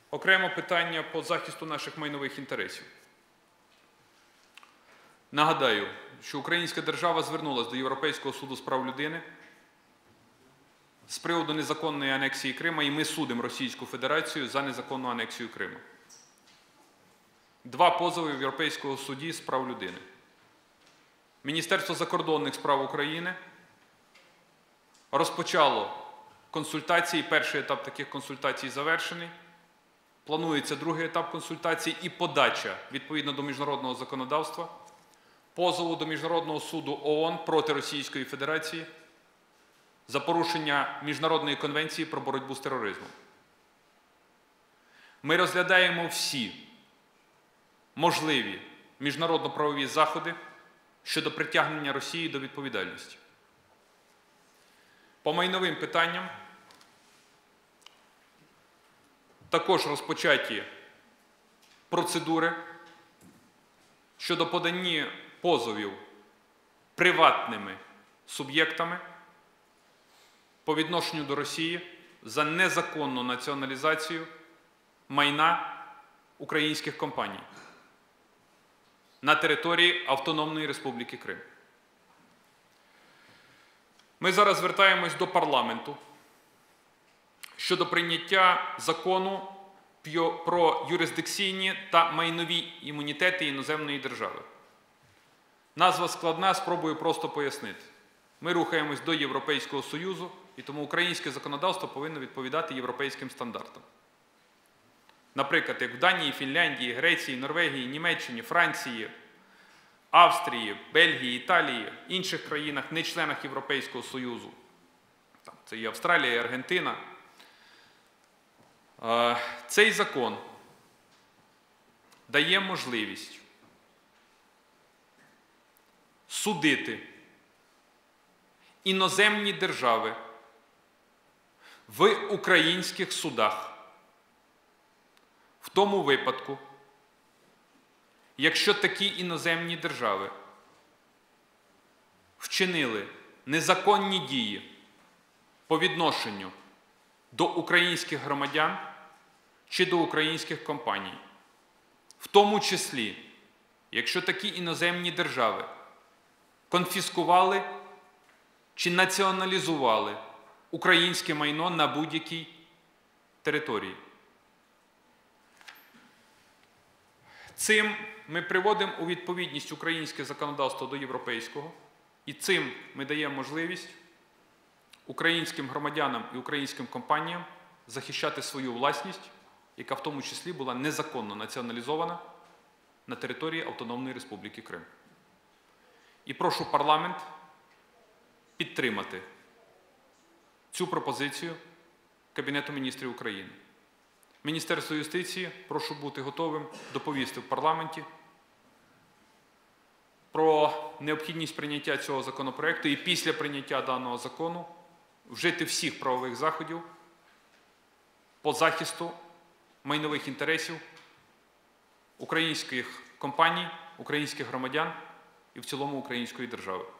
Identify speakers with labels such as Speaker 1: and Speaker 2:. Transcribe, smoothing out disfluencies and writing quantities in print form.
Speaker 1: Окремо питання по захисту наших майнових інтересів. Нагадаю, що українська держава звернулася до Європейського суду з прав людини з приводу незаконної анексії Криму, і ми судимо Російську Федерацію за незаконну анексію Криму. 2 позови в Європейському суді з прав людини. Міністерство закордонних справ України розпочало консультації, перший етап таких консультацій завершений. Планується другий етап консультацій і подача, відповідно до міжнародного законодавства, позову до Міжнародного суду ООН проти Російської Федерації за порушення Міжнародної конвенції про боротьбу з тероризмом. Ми розглядаємо всі можливі міжнародно-правові заходи щодо притягнення Росії до відповідальності. По майновим питанням також розпочаті процедури щодо подання позовів приватними суб'єктами по відношенню до Росії за незаконну націоналізацію майна українських компаній на території Автономної Республіки Крим. Ми зараз звертаємось до парламенту щодо прийняття закону про юрисдикційні та майнові імунітети іноземної держави. Назва складна, спробую просто пояснити. Ми рухаємось до Європейського Союзу, і тому українське законодавство повинно відповідати європейським стандартам. Наприклад, як в Данії, Фінляндії, Греції, Норвегії, Німеччині, Франції, Австрії, Бельгії, Італії, інших країнах, не членах Європейського Союзу. Це і Австралія, і Аргентина. Цей закон дає можливість судити іноземні держави в українських судах в тому випадку, якщо такі іноземні держави вчинили незаконні дії по відношенню до українських громадян чи до українських компаній. В тому числі, якщо такі іноземні держави конфіскували чи націоналізували українське майно на будь-якій території. Цим ми приводимо у відповідність українське законодавство до європейського, і цим ми даємо можливість українським громадянам і українським компаніям захищати свою власність, яка в тому числі була незаконно націоналізована на території Автономної Республіки Крим. І прошу парламент підтримати цю пропозицію Кабінету міністрів України. Міністерство юстиції, прошу бути готовим доповісти в парламенті про необхідність прийняття цього законопроекту і після прийняття даного закону вжити всіх правових заходів по захисту майнових інтересів українських компаній, українських громадян і в цілому української держави.